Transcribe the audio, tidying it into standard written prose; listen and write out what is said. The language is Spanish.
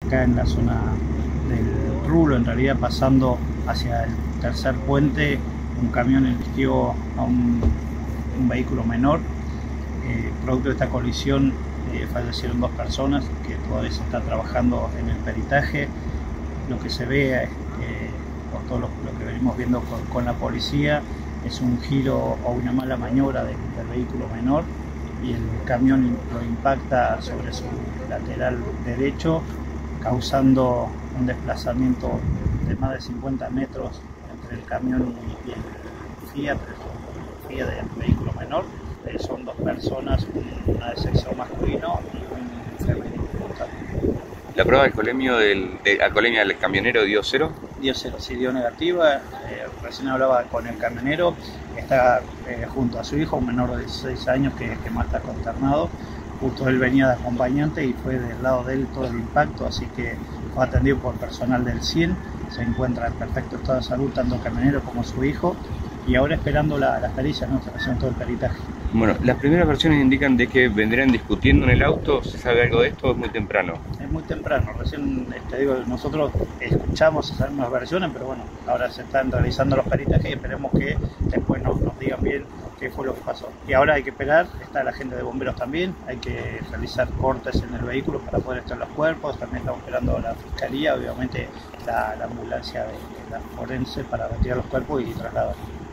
acá en la zona del Rulo, en realidad pasando hacia el tercer puente, un camión embistió a un vehículo menor. Producto de esta colisión fallecieron 2 personas, que todavía se está trabajando en el peritaje. Lo que se ve por todo lo que venimos viendo con la policía es un giro o una mala maniobra del vehículo menor, y el camión lo impacta sobre su lateral derecho, causando un desplazamiento de más de 50 metros entre el camión y el Fiat, del vehículo menor. Son 2 personas, una de sexo masculino y un femenino. ¿La prueba de alcoholemia del camionero dio cero? Dio cero, sí, dio negativa. Recién hablaba con el camionero, está junto a su hijo, un menor de 16 años que más está consternado. Justo él venía de acompañante y fue del lado de él todo el impacto, así que fue atendido por personal del 100. Se encuentra en perfecto estado de salud tanto el camionero como su hijo, y ahora esperando las pericias, ¿no? Se haciendo todo el peritaje. Bueno, las primeras versiones indican de que vendrían discutiendo en el auto. ¿Se sabe algo de esto? Es muy temprano. Es muy temprano, recién nosotros escuchamos esas mismas versiones, pero bueno, ahora se están realizando los peritajes y esperemos que después nos digan bien qué fue lo que pasó. Y ahora hay que esperar, está la gente de bomberos también, hay que realizar cortes en el vehículo para poder extraer los cuerpos. También estamos esperando a la fiscalía, obviamente la ambulancia de la forense para retirar los cuerpos y trasladarlos.